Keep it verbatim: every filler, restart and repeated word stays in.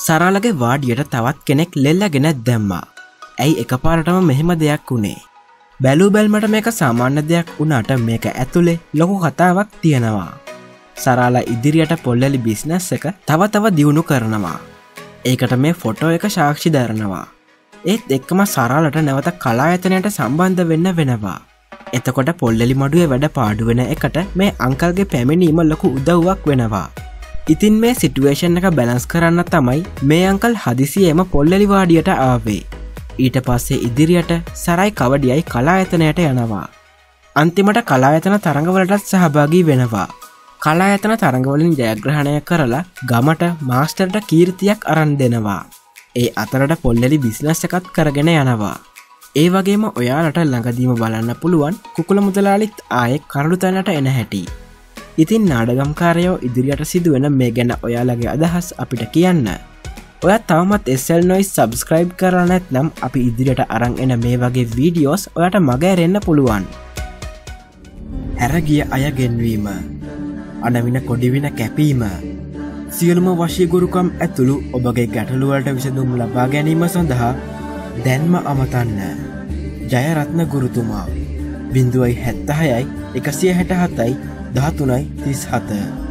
සරාලගේ වාඩියට තවත් කෙනෙක් ලෙල්ලගෙන දැම්මා. ඇයි එකපාරටම මෙහෙම දෙයක් වුණේ? බැලූ බැල්මට මේක සාමාන්‍ය දෙයක් වුණාට මේක ඇතුලේ ලොකු කතාවක් තියෙනවා. සරාලා ඉදිරියට පොල්ලලි බිස්නස් එක තව තව දියුණු කරනවා. ඒකට මේ ෆොටෝ එක සාක්ෂි දරනවා. ඒත් එක්කම සරාලට නැවත කලායතනයට සම්බන්ධ වෙන්න වෙනවා. එතකොට පොල්ලලි මඩුවේ වැඩ පාඩු වෙන එකට මේ අංකල්ගේ පැමිණීම ලොකු උදව්වක් වෙනවා. ඉතින් මේ සිටුවේෂන් එක බැලන්ස් කරන්න තමයි මේ අංකල් හදිසියේම පොල්ලලි වාඩියට ආවේ. ඊට පස්සේ ඉදිරියට සරයි කවඩියයි කලායතනයට යනවා. අන්තිමට කලායතන තරඟවලටත් සහභාගී වෙනවා. කලායතන තරඟවලින් ජයග්‍රහණය කරලා ගමට මාස්ටර්ට කීර්තියක් අරන් දෙනවා. ඒ අතරට පොල්ලලි බිස්නස් එකත් කරගෙන යනවා. ඒ වගේම ඔයාලට ළඟදීම බලන්න පුළුවන් කුකුල මුදලාලිත් ආයෙ කරුණු තැනට එන හැටි. ඉතින් නාඩගම්කාරයෝ ඉදිරියට සිදුවෙන මේ ගැන ඔයාලගේ අදහස් අපිට කියන්න. ඔයත් තවමත් එස් එල් නොයිස් සබස්ක්‍රයිබ් කරලා නැත්නම් අපි ඉදිරියට අරන් එන මේ වගේ වීඩියෝස් ඔයාට මගහැරෙන්න පුළුවන්. හැරගිය අය ගෙන්වීම, අනවින කොඩිවින කැපීම, සියලුම වශීගුරුකම් ඇතුළු ඔබගේ ගැටලුවලට විසඳුම් ලබා ගැනීම සඳහා දැන්ම අමතන්න. ජයරත්න ගුරුතුමා. බිංදුවයි හැත්තහයයි එකසිය හැට හතයි දහතුනයි තිස් හත.